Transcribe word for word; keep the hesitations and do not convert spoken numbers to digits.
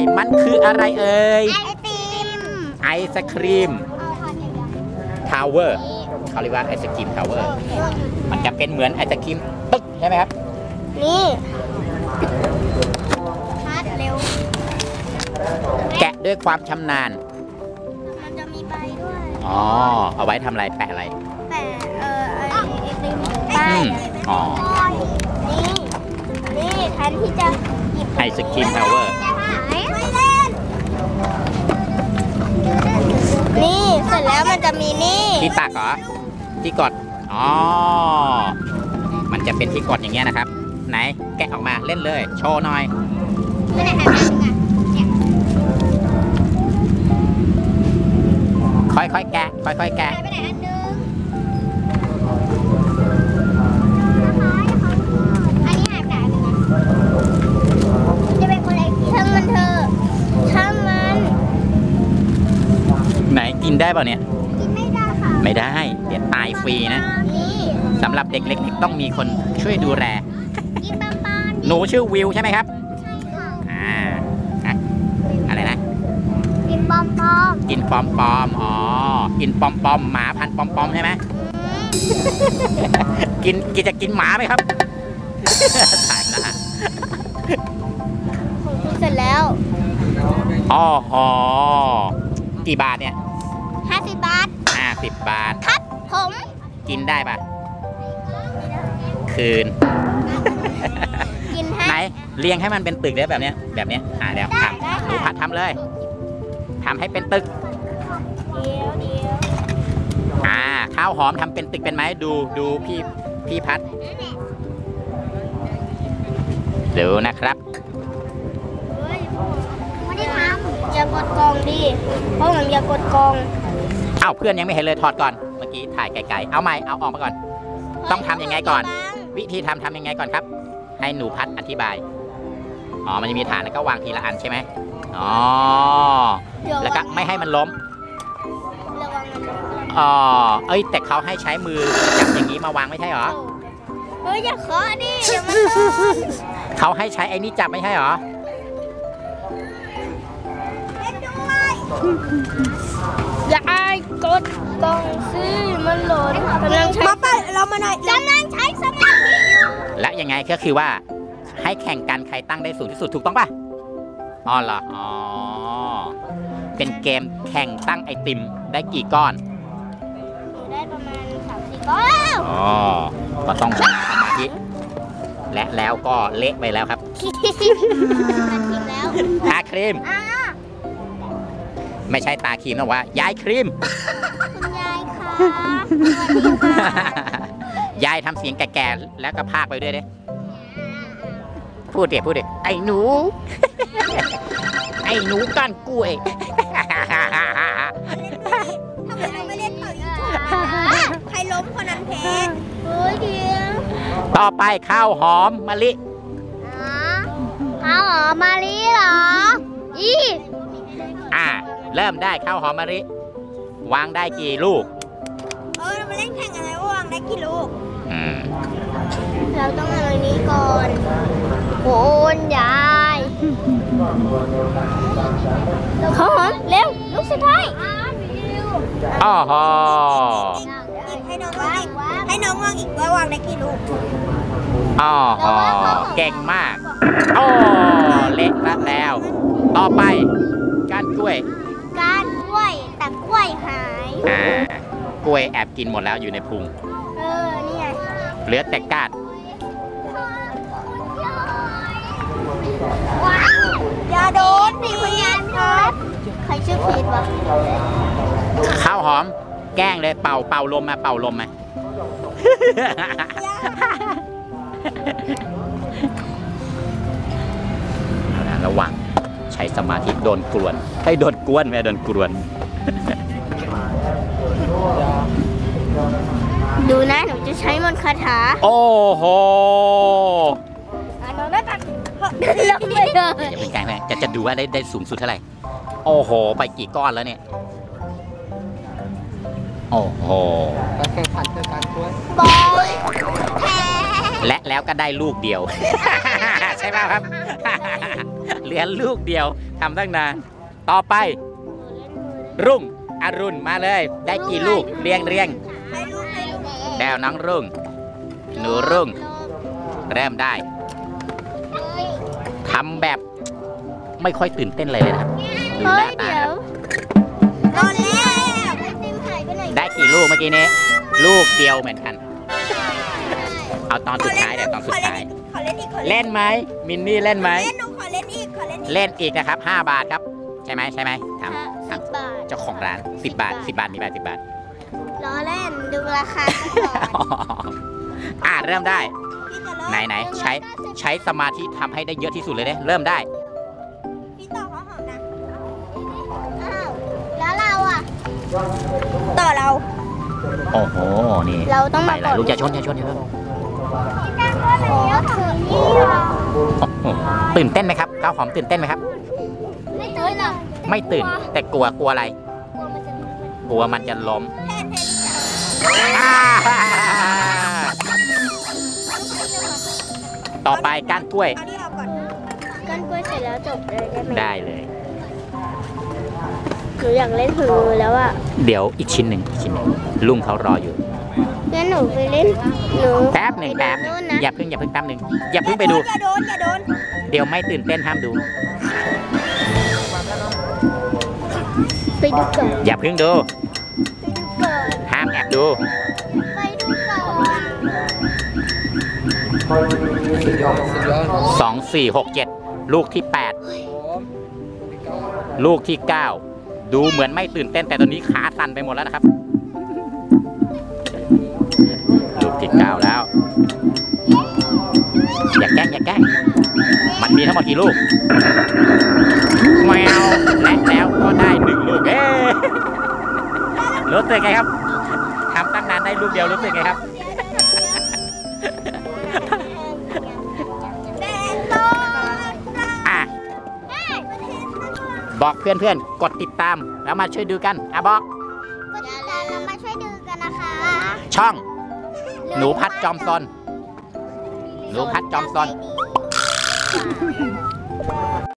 มันคืออะไรเอ่ยไอติมไอศครีมทาวเวอร์เขาเรียกว่าไอศครีมทาวเวอร์มันจะเป็นเหมือนไอศครีมตึกใช่ไหมครับนี่พัดเร็วแกะด้วยความชำนาญมันจะมีใบด้วยอ๋อเอาไว้ทำอะไรแปะอะไรแปะเออไอติมใบอ๋อนี่นี่แทนที่จะหยิบไอศครีมทาวเวอร์นี่เสร็จแล้วมันจะมีนี่ที่ตักเหรอที่กดอ๋อมันจะเป็นที่กดอย่างเงี้ยนะครับไหนแกะออกมาเล่นเลยโชว์หน่อยไม่ได้แอบนึงอ่ะค่อยๆแกะค่อยๆแกะไปไหนอันนึงอันนี้หายไปไหนนึงจะเป็นคนอะไรช่างมันเถอะช่างมันไหนกินได้เปล่าเนี่ยกินไม่ได้ค่ะไม่ได้เดี๋ยวตายฟรีนะสำหรับเด็กเล็กต้องมีคนช่วยดูแลกินปอมปอมหนูชื่อวิวใช่ไหมครับใช่ค่ะอ่าอะไรนะกินปอมปอมกินปอมปอมอ๋อกินปอมปอมหมาพันปอมปอมใช่ไหมกินกินจะกินหมาไหมครับถ่ายนะของคุณเสร็จแล้วอ๋อหอกี่บาทเนี่ยห้าสิบบาทห้าสิบบาทครับผมกินได้ปะคืนกินให้ไหนเรียงให้มันเป็นตึกได้แบบเนี้ยแบบเนี้ยอ่าเดี๋ยวทำหนูพัดทำเลยทำให้เป็นตึกเดี๋ยวเดี๋ยวอ่าข้าวหอมทำเป็นตึกเป็นไหมดูดูพี่พี่พัดดูนะครับไม่ได้ทำอย่ากดกองดิเพราะผมอย่ากดกองเอ้าเพื่อนยังไม่เห็นเลยถอดก่อนเมื่อกี้ถ่ายไกลๆเอาใหม่เอาออกมาก่อนต้องทำยังไงก่อนวิธีทำทำยังไงก่อนครับให้หนูพัดอธิบายอ๋อมันจะมีฐานแล้วก็วางทีละอันใช่ไหมอ๋อแล้วก็ไม่ให้มันล้มอ๋อเอ้ยแต่เขาให้ใช้มือจับอย่างนี้มาวางไม่ใช่เหรอเฮ้ยอย่าเคาะดิเดี๋ยวมันเขาให้ใช้ไอ้นี่จับไม่ใช่เหรออย่าไอ้กดกองซิมันหล่นกำลังใช้มาไปเรามาหน่อยกำลังใช้สมาธิและยังไงก็คือว่าให้แข่งกันใครตั้งได้สูงที่สุดถูกต้องป่ะอ๋อเหรออ๋อเป็นเกมแข่งตั้งไอติมได้กี่ก้อนได้ประมาณสามสี่ก้อนอ๋อก็ต้องสมาธิและแล้วก็เละไปแล้วครับตาครีมไม่ใช่ตาครีมนะว่ายายครีมคุณยายค่ะยายทำเสียงแก่ๆแล้วก็พากไปด้วยดิพูดเดี๋ยวพูดเดี๋ยวไอ้หนูไอ้หนูก้านกล้วยทำไมเราไม่เล่นเป่ายิงฉุบใครล้มคนนั้นแพ้เฮ้ยเดียวต่อไปข้าวหอมมะลิข้าวหอมมะลิเหรออีอ่าเริ่มได้ข้าวหอมมะลิวางได้กี่ลูกเออเรามาเล่นแข่งอะไรว่าวางได้กี่ลูกอืมเราต้องเอาอันนี้ก่อนโอนยายข้าวหอมเร็วลูกสุดท้ายอ๋อฮะให้น้องวางให้น้องวางอีกว่าวางได้กี่ลูกอ๋อฮะเก่งมากโอ้เละแล้วต่อไปก้านกล้วยก้านกล้วยแต่กล้วยหายอ่ากล้วยแอบกินหมดแล้วอยู่ในพุงเออนี่ไงเหลือแต่ก้านว้าวอย่าโดนดิคุณยายครับใครชื่อพีทวะข้าวหอมแกล้งเลยเป่าเป่าลมมาเป่าลมมาระวังใช้สมาธิโดนกวนให้โดนกวนไม่โดนกวนดูนะหนูจะใช้มนต์คาถาโอ้โหหนูได้ตัดลงไปเลยอย่าเป็นไกลแม่จะจะดูว่าได้ได้สูงสุดเท่าไหร่โอ้โหไปกี่ก้อนแล้วเนี่ยโอ้โหแข่งขันคือการช่วยบอยและแล้วก็ได้ลูกเดียวใช่ไหมครับเหลือลูกเดียวทำตั้งนานต่อไป รุ่งอรุณมาเลย ได้กี่ลูกเรียงเรียงให้ลูกให้ลูกแดวน้องรุ่ง หนูรุ่ง เริ่มได้ทำแบบไม่ค่อยตื่นเต้นเลยเลยนะครับดูเฮ้หยน้าตาเดี๋ยวตอนแรกไอติมหายไปไหนได้กี่ลูกเมื่อกี้นี้ ลูกเดียวเหมือนกัน เอาตอนสุดท้ายแต่ตอนสุดท้ายขอเล่นอีกขอเล่นไหมมินนี่เล่นไหมเล่นหนูขอเล่นอีกขอเล่นอีกเล่นอีกนะครับห้าบาทครับ ใช่ไหมใช่ไหมถามสิบบาทเจ้าของร้านสิบบาทสิบบาทมีบาทสิบบาทล้อเล่นดูราคาก่อนอ่าเริ่มได้พี่จะเริ่มไหนไหนใช้ใช้สมาธิทำให้ได้เยอะที่สุดเลยเนี่ยเริ่มได้พี่ต่อเขาหอมนะอ้าวแล้วเราอ่ะต่อเราโอ้โหนี่เราต้องไปมาเลก่ยอนลูกจะชนจะชนจะชนแล้วถึงนี่เราโอ้โหตื่นเต้นไหมครับข้าวหอมตื่นเต้นไหมครับไม่ตื่นหรอกไม่ตื่นแต่กลัวกลัวอะไรกลัวมันจะล้มกลัวมันจะล้มแทนแทนอ่าต่อไปก้านกล้วยเอาที่ออกก่อนก้านกล้วยเสร็จแล้วจบเลยได้ไหมได้เลยหนูอยากเล่นหือแล้วอ่ะเดี๋ยวอีกชิ้นหนึ่งอีกชิ้นหนึ่งลุงเขารออยู่งั้นหนูไปเล่นหนูแป๊บหนึ่งแป๊บหนึ่งไปดูนู่นนะอย่าเพิ่งอย่าเพิ่งแป๊บหนึ่งอย่าเพิ่งไปดูอย่าโดนอย่าโดนเดี๋ยวไม่ตื่นเต้นห้ามดูไปดูก่อนอย่าเพิ่งดูไปดูก่อนห้ามแอบดูไปดูก่อนสุดยอดสุดยอดสองสี่หกเจ็ดลูกที่แปดผมลูกที่เก้าดูเหมือนไม่ตื่นเต้นแต่ตอนนี้ขาสั่นไปหมดแล้วนะครับ ลูกที่เก้าแล้ว อย่าแกล้งอย่าแกล้งมันมีทั้งหมดกี่ลูกแมวและแล้วก็ได้หนึ่งลูกเอ๊ะรู้สึกไงครับทำตั้งนานได้ลูกเดียวรู้สึกไงครับแดงโตอ่ะบอกเพื่อนๆ กดติดตามแล้วมาช่วยดูกันอ่ะบอกกดติดตามแล้วมาช่วยดูกันนะคะช่องหนูพัดจอมซนหนูพัดจอมซน